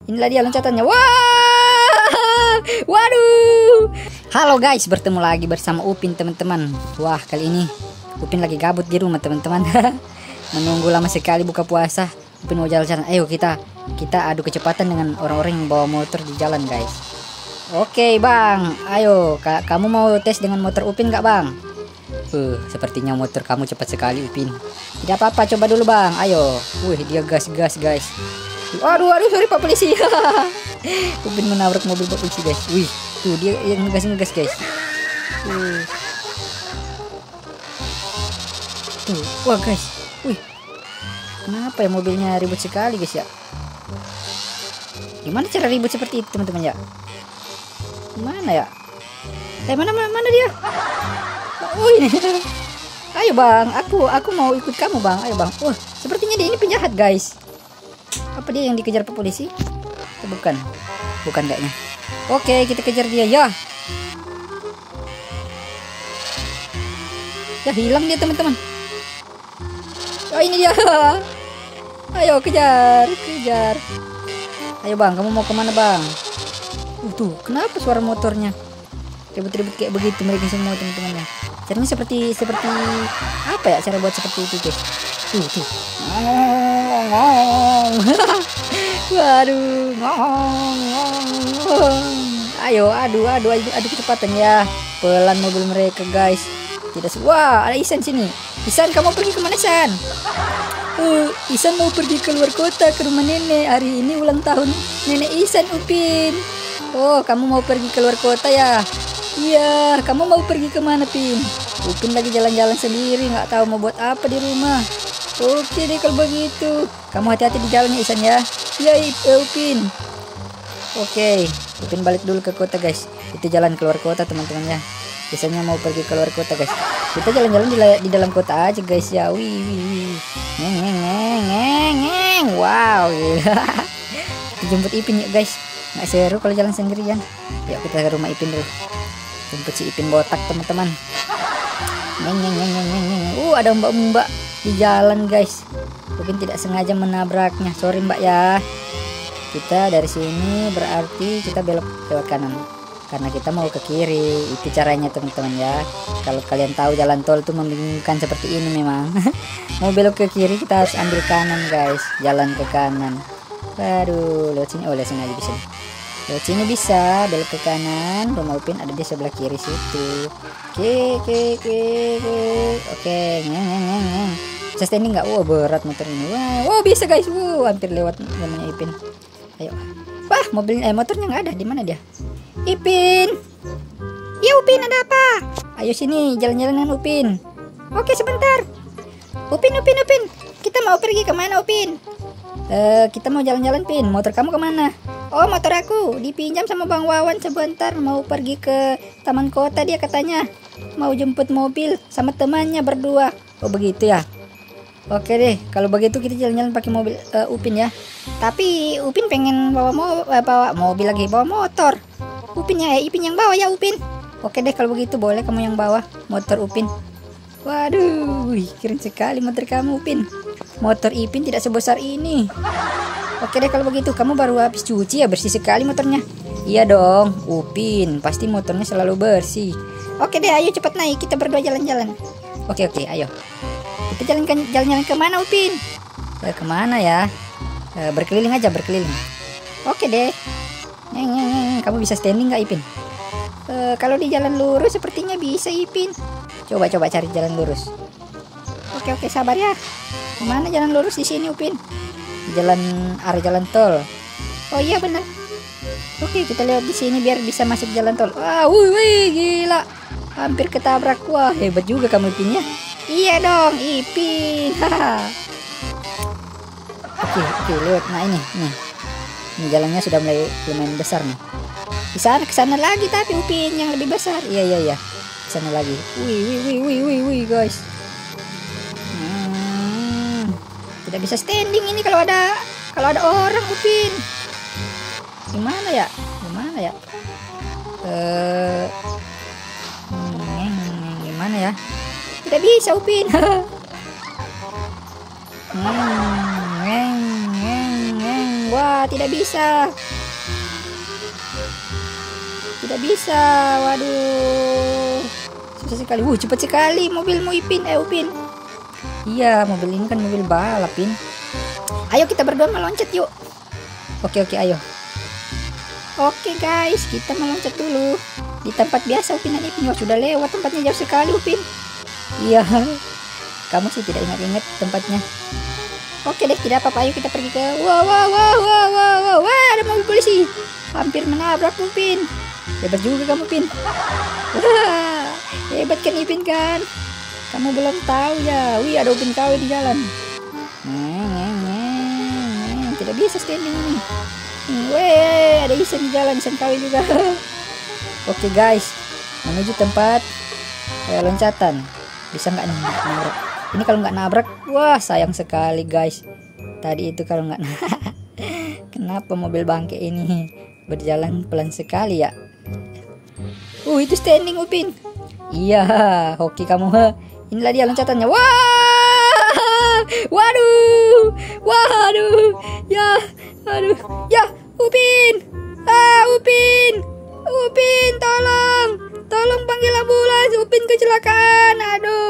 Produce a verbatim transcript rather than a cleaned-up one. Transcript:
Inilah dia loncatannya. Wah, waduh. Halo guys, bertemu lagi bersama Upin teman-teman. Wah, kali ini Upin lagi gabut di rumah teman-teman. Menunggu lama sekali buka puasa. Upin mau jalan-jalan. Ayo kita kita adu kecepatan dengan orang-orang yang bawa motor di jalan guys. Oke bang, ayo ka kamu mau tes dengan motor Upin gak bang? Uh, sepertinya motor kamu cepat sekali Upin. Tidak apa-apa, coba dulu bang. Ayo. Wih, dia gas-gas guys. Aduh, aduh, sorry Pak Polisi. Upin menabrak mobil Pak Polisi guys. Wih, tuh dia yang ngegas-ngegas guys. Uh. Tuh, wah guys. Wih, kenapa ya mobilnya ribut sekali guys ya? Gimana cara ribut seperti itu teman-teman ya? Mana ya? Eh, mana mana, mana dia? Oh ini. Ayo bang, aku aku mau ikut kamu bang. Ayo bang. Wah, sepertinya dia ini penjahat guys. Apa dia yang dikejar Pak Polisi? Oh, bukan, bukan kayaknya. Oke, kita kejar dia ya. Ya hilang dia teman-teman. Oh ini dia. Ayo kejar, kejar. Ayo bang, kamu mau kemana bang? Uh, tuh, kenapa suara motornya ribut-ribut kayak begitu mereka semua teman-teman ya? Caranya seperti seperti apa ya cara buat seperti itu guys? Tuh tuh. Waduh, ayo adu adu adu, adu kecepatan ya. Pelan mobil mereka guys. Tidak wah, ada Isan sini. Isan, kamu pergi kemana Isan? Uh, Isan mau pergi keluar kota ke rumah nenek. Hari ini ulang tahun nenek Isan Upin. Oh, kamu mau pergi keluar kota ya? Iya, kamu mau pergi kemana Pin? Upin lagi jalan-jalan sendiri, nggak tahu mau buat apa di rumah. Oke deh kalau begitu. Kamu hati-hati di jalan ya Isan ya. Iya Upin. Oke, Upin balik dulu ke kota guys. Itu jalan keluar kota teman-teman ya. Biasanya mau pergi keluar kota guys. Kita jalan-jalan di, di dalam kota aja guys ya. Wih, wih, wih. Ngeng, ngeng, ngeng, ngeng, ngeng. Wow. Kita jemput Ipin ya guys. Nggak seru kalau jalan sendirian. Yuk kita ke rumah Ipin dulu. Jemput si Ipin botak teman-teman. Ngeng, ngeng, ngeng, ngeng, ngeng. Uh, ada mbak-mbak di jalan guys. Mungkin tidak sengaja menabraknya. Sorry mbak ya. Kita dari sini berarti kita belok lewat kanan. Karena kita mau ke kiri. Itu caranya teman-teman ya. Kalau kalian tahu jalan tol tuh membingungkan seperti ini memang. Mau belok ke kiri kita harus ambil kanan guys. Jalan ke kanan. Aduh, lewat sini. Oh, lewat sini aja bisa. Lewat sini bisa belok ke kanan. Rumah Upin ada di sebelah kiri situ. Oke, oke, oke, oke. Oke, ngeng, ngeng, ngeng, ngeng. Bisa standing nggak? Wah, berat motor ini. Wah, wow, bisa guys. Wow, hampir lewat namanya Ipin. Ayo. Wah, mobil eh motornya nggak ada. Di mana dia? Ipin. Ya Upin, ada apa? Ayo sini jalan-jalan dengan Upin. Oke, sebentar. Upin, Upin, Upin. Kita mau pergi kemana Upin? Uh, kita mau jalan-jalan Pin. Motor kamu kemana? Oh, motor aku dipinjam sama Bang Wawan sebentar. Mau pergi ke taman kota dia katanya. Mau jemput mobil sama temannya berdua. Oh begitu ya. Oke deh, kalau begitu kita jalan-jalan pakai mobil uh, Upin ya. Tapi Upin pengen bawa, mo uh, bawa mobil lagi, bawa motor. Upin ya, Ipin yang bawa ya Upin. Oke deh kalau begitu, boleh kamu yang bawa motor Upin. Waduh, keren sekali motor kamu Upin. Motor Ipin tidak sebesar ini. Oke deh kalau begitu, kamu baru habis cuci ya, bersih sekali motornya. Iya dong, Upin pasti motornya selalu bersih. Oke deh, ayo cepat naik, kita berdua jalan-jalan. Oke oke, ayo. Kita jalan jalan-jalan kemana Upin? Eh, kemana ya? Eh, berkeliling aja, berkeliling. Oke deh. Neng, neng, neng. Kamu bisa standing nggak Ipin? Eh, kalau di jalan lurus sepertinya bisa Ipin. Coba coba cari jalan lurus. Oke oke, sabar ya. Mana jalan lurus di sini Upin? Jalan arah jalan tol. Oh iya benar. Oke, kita lewat di sini biar bisa masuk jalan tol. Wah, wih, wih, gila. Hampir ketabrak. Wah, hebat juga kamu Ipin ya. Iya dong, Ipin. Oke, oke, lewat. Nah ini, nih. Ini jalannya sudah mulai lumayan besar nih. Di sana ke sana lagi tapi Upin yang lebih besar. Iya, iya, iya. Ke sana lagi. Wih, wih, wih, wih, wih, wih, guys. Tidak bisa standing ini kalau ada kalau ada orang Upin. Gimana ya? Gimana ya? Eh, hmm, gimana ya? Tidak bisa Upin. hmm, ngeng, ngeng, ngeng. Wah, tidak bisa. Tidak bisa. Waduh. Susah sekali. Wuh, cepat sekali mobilmu Ipin. Eh, Upin. Iya, mobil ini kan mobil balap, Pin. Ayo kita berdua meloncat yuk. Oke, oke, ayo. Oke, guys, kita meloncat dulu. Di tempat biasa Upin dan Ipin. Wah, sudah lewat tempatnya jauh sekali, Upin. Iya. Kamu sih tidak ingat-ingat tempatnya. Oke deh, tidak apa-apa. Ayo kita pergi ke... Wah, wah, wah, wah, wah, wah, wah, ada mobil polisi. Hampir menabrak Upin. Hebat juga kamu, Pin. Wah, hebat kan Ipin kan? Kamu belum tahu ya. Wih, ada Upin K W di jalan. Neng, neng, neng, neng. Tidak bisa standing ini. Weh, ada Isan di jalan, Isan K W juga. Oke guys, menuju tempat eh, loncatan. Bisa nggak nih nabrak? Ini kalau nggak nabrak, wah sayang sekali guys. Tadi itu kalau nggak kenapa mobil bangke ini berjalan pelan sekali ya? Uh, itu standing Upin. Iya, hoki kamu. Inilah dia loncatannya. Wah! Waduh! Waduh! Ya, aduh. Ya, Upin! Ah, Upin! Upin, tolong! Tolong panggil ambulans, Upin kecelakaan. Aduh.